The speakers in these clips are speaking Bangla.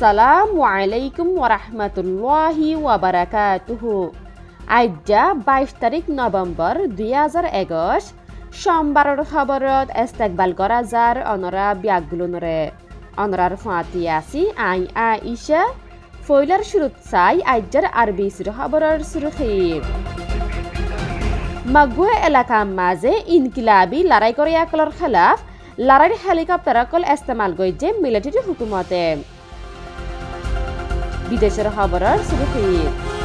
আসসালামু আলাইকুম ওয়ারাহমাতুল্লাহি ওয়াবারাকাতুহু। আজ্জা 22 তারিখ নভেম্বর 2021 সোমবারের খবরত ইস্তেকবাল করা যার অনরা বিয়াগুলনরে অনরার ফাতি আসি আই আইশা ফয়লার শুরুত চাই আজ্জার আরবিসির খবরের সুরখির মাগুয়ে এলাকা মাঝে ইনকিলাবি লড়াই করে আকলর খেলাফ লড়াইয়ের হেলিকপ্টার আকল ইস্তেমাল গইছে মিলিটারি হুকুমতে। বিদেশের খবরের সুরখির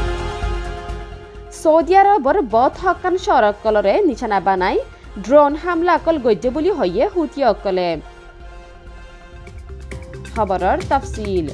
সৌদি আরবর বদ হকান সড়ক কলরে নিশানা বানাই ড্রোন হামলা অকল গজ্জে বলি হইয়ে হুতি অকলে। খবরের তফসিল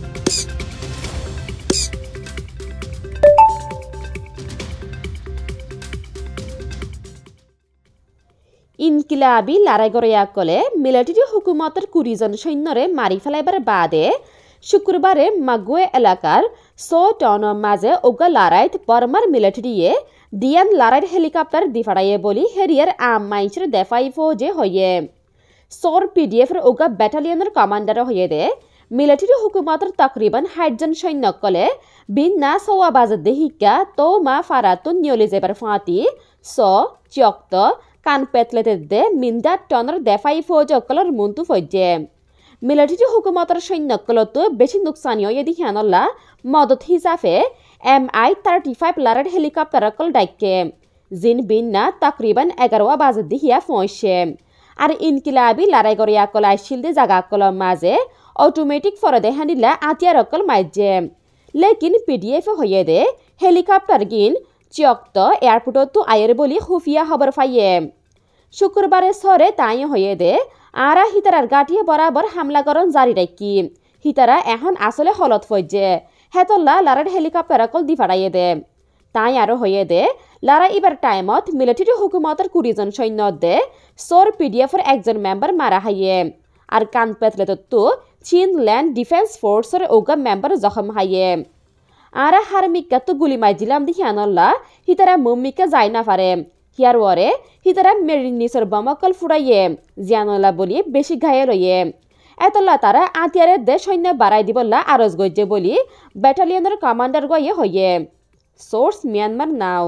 ইনকিলাবি লড়াই করে অকলে মিলিটারি হুকুমতের 20 জন সৈন্যরে মারি ফেলাইবার বাদে শুক্রবারে মাগুয়ে এলাকার 100 টন মাঝে ওগা লড়াইত বর্মার মিলিটারিয়ে দিয়ান লড়াইয়ের হেলিকপ্টার দিফাড়াইয়ে বলি হেরিয়ার আম মাইসের দেফাই ফৌজে হইয়ে সোর পিডিএফের ওগা ব্যাটালিয়নের কমান্ডার হইয়ে দে মিলিটারি হুকুমতের তকরিবান 60 জন সৈন্যকলে বিন্না সওয়া বাজে দেহিকা তো মা ফারাতু নিয়লি যেবার ফাঁতি চক্ত কান পেতলেতে দে মিন্দা টনের দেফাই ফৌজ অকলর মন্তু ফৌজে মিলিটারি হুকুমতের সৈন্যকলতো বেশি নুকসানি হয়ে দিহানল্লা মদত হিসাবে MI-35 লড়াইয়ের হেলিকপ্টার অকল ডাইকে জিন বিন্না তকরিবান 11 বাজে দিহিয়া পৌঁছে আর ইনকিলাবি লড়াই করে অকল আইসিল দি জাগা অকল মাঝে অটোমেটিক ফরদে হানিলা আতিয়ার অকল মাইজে লেকিন পিডিএফ হয়ে দে হেলিকপ্টার গিন চক্ত এয়ারপোর্টতো আয়ের বলি খুফিয়া খবর পাইয়ে শুক্রবারে সরে তাই হয়ে দে আরা হিতারার গাঠিয়ে বরাবর হামলা করন জারি রাখি হিতারা এখন আসলে হলত ফজে হেতল্লা লড়াইয়ের হেলিকপ্টার অকল দি ফাড়াইয়ে দে তাই আরো হয়ে দে লড়াই এবার টাইমত মিলিটারি হুকুমতের 20 জন সৈন্য দে সোর পিডিএফের একজন মেম্বার মারা হাইয়ে আর কান পেতলে তো চীন ল্যান্ড ডিফেন্স ফোর্সের ওগা মেম্বার জখম হাইয়ে আরা হারমিকা তো গুলি মাইজিলাম দেখি আনল্লা হিতারা মম্মিকা যাই না পারে হিয়ার ওরে হিতারা মেরিন নিচর বমকল ফুরাইয়ে জিয়ানলা বলি বেশি ঘায়ে রইয়ে এতলা তারা আতিয়ারের দে সৈন্য বাড়াই দিবল্লা আরজ গজ্জে বলি ব্যাটালিয়নের কমান্ডার গয়ে হইয়ে সোর্স মিয়ানমার নাও।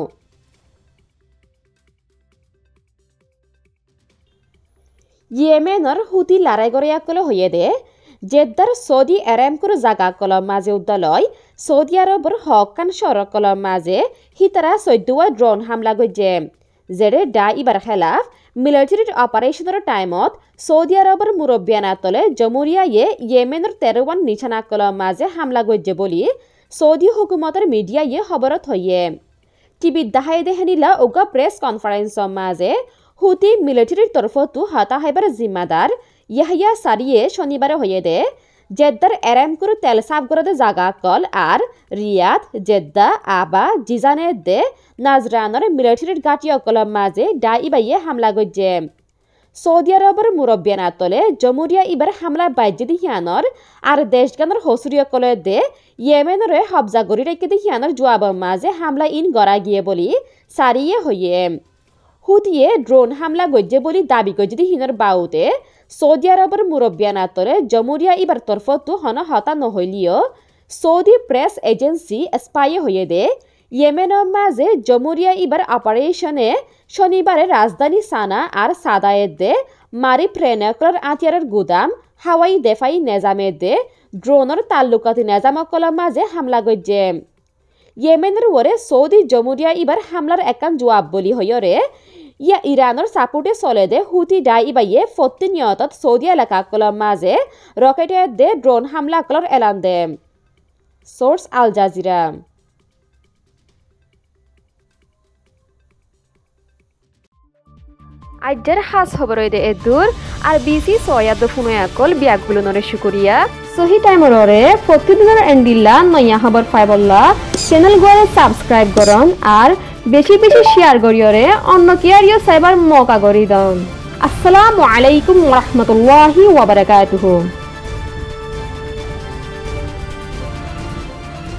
ইয়েমেনের হুতি লড়াই করে আকলে হইয়ে দে জেদ্দার সৌদি আরামকোর জাগা কলম মাঝে উদ্দালয় সৌদি আরবর হকান সড়ক কলম মাঝে হিতারা 14 ড্রোন হামলা গজ্জে যেরে ডা ইবার খেলাফ মিলিটারির অপারেশনের টাইমত সৌদি আরবর মুরব্বিয়ানা তলে জমুরিয়ায়ে ইয়েমেনের 13 নিশানা কলম মাঝে হামলা গজ্জে বলি সৌদি হুকুমতের মিডিয়ায়ে খবরত হইয়ে টিভি দাহাই দেহানিলা ওগা প্রেস কনফারেন্স মাঝে হুতি মিলিটারির তরফতো হতা হাইবার জিম্মাদার ইয়াহিয়া সারিয়ে শনিবারে হয়ে দে জেদ্দার আরামকোর তেল সাফগরদে জাগা কল আর রিয়াদ জেদ্দা আবা জিজানে দে নাজরানের মিলিটারির গাটি অকলম মাঝে ডা ইবাইয়ে হামলা গজ্জে সৌদি আরবের মুরব্বিয়ানা তলে জমুরিয়া ইবার হামলা বাইজে দিহিয়ানর আর দেশগানের হসুরি অকলে দে ইয়েমেনরে হবজা গড়ি রেখে দিহিয়ানর জোয়াব মাঝে হামলা ইন গড়া গিয়ে বলি সারিয়ে হইয়ে হুতিয়ে ড্রোন হামলা গজ্জে বলি দাবি গজ্জে দিহিনর বাউতে সৌদি আরবের মুরব্বিয়ানা তলে জমুরিয়া ইবার তরফতো হন হতা নহলিও সৌদি প্রেস এজেন্সি স্পাইয়ে হয়ে দে ইয়েমেনের মাঝে জমুরিয়া ইবার অপারেশনে শনিবারে রাজধানী সানা আর সাদায়ের দে মারি ফ্রেনকর আতিয়ারের গুদাম হাওয়াই দেফাই নেজামে দে ড্রোনের তাল্লুকাতি নেজামকল মাঝে হামলা গজ্জে ইয়েমেনের ওরে সৌদি জমুরিয়া ইবার হামলার একান জবাব বলি হইরে ইয়া ইরানের সাপোর্টে চলে দে হুতি ডা ইবাইয়ে প্রতিনিয়তত সৌদি এলাকা কলম মাঝে রকেটে দে ড্রোন হামলা কলর এলান দে। Source Al Jazeera. আজ্জার হাস খবর দে এদুর RBC সয়াদ ফুনয়াকল বিয়াগুলনরে শুকরিয়া সহি টাইমরে প্রতিদিনের এন্ডিল্লা নয়া খবর পাইবল্লা চ্যানেল গরে সাবস্ক্রাইব করন আর বেশি বেশি শেয়ার করিয়রে অন্য কিয়ারিও সাইবার মৌকা করি দন। আসসালামু আলাইকুম ওয়া রাহমাতুল্লাহি ওয়া বারাকাতুহু।